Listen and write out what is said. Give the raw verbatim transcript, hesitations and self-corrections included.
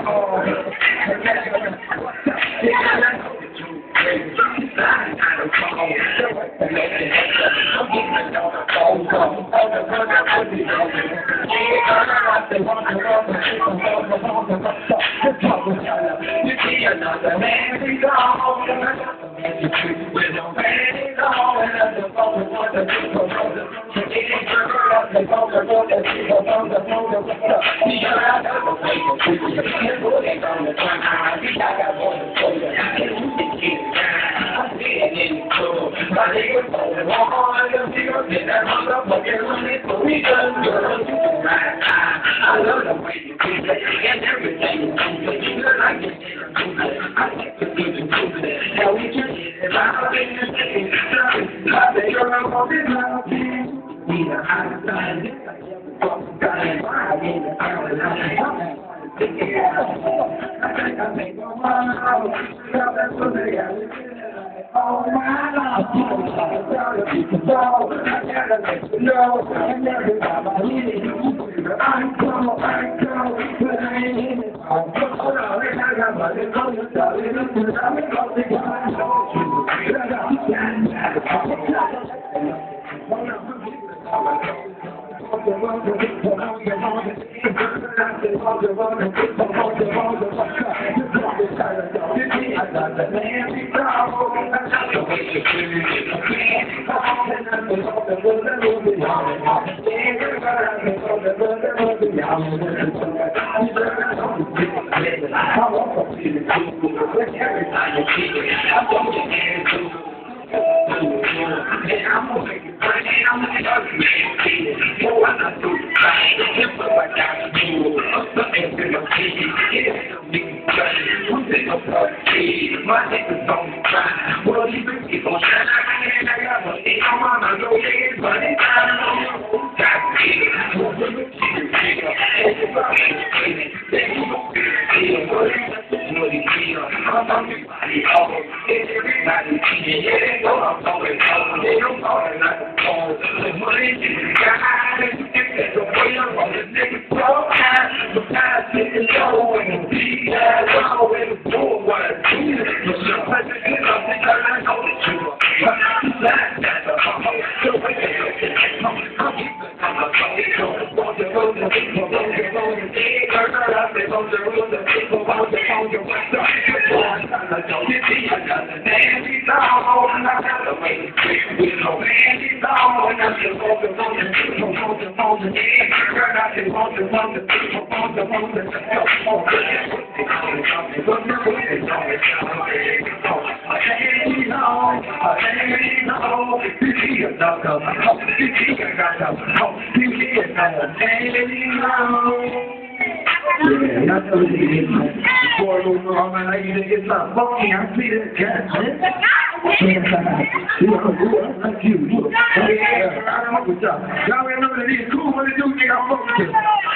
I love the way you do that, and everything you do that. You look like you did I like the way you do that. Now we just get it out in the city. I say you're a woman, I'll be. We are outside. Got it right in the outside. I think I make my mind out. That's what they got. Oh my love, I'm proud of you, so I gotta let you know, and every time I hear you, I go, I go, but I ain't in it. I'm so proud, and I got my little girl, darling, and I'm in love with you. I told you, I got you, I got the man, my niggas don't cry. Well, you think you gon' shine like a hand I got money. I'm on my go ahead, but it's not enough. That's it. Well, you look at your figure. It's about to be it. Then you gon' feel it. Well, it's just what it is. I'm on everybody over. It's everybody cheating. Yeah, they know I'm going over. They don't call it like a phone. The money is the guy. And you think that's the way I'm on this nigga so high. Sometimes it's low and the beat has always doing what I do. Yeah, I told you to get my before a little more, man. I used to get my funky. I see that cat. You know, like you. Yeah, I don't know what y'all. Y'all remember that he's cool when they do think I'm funky.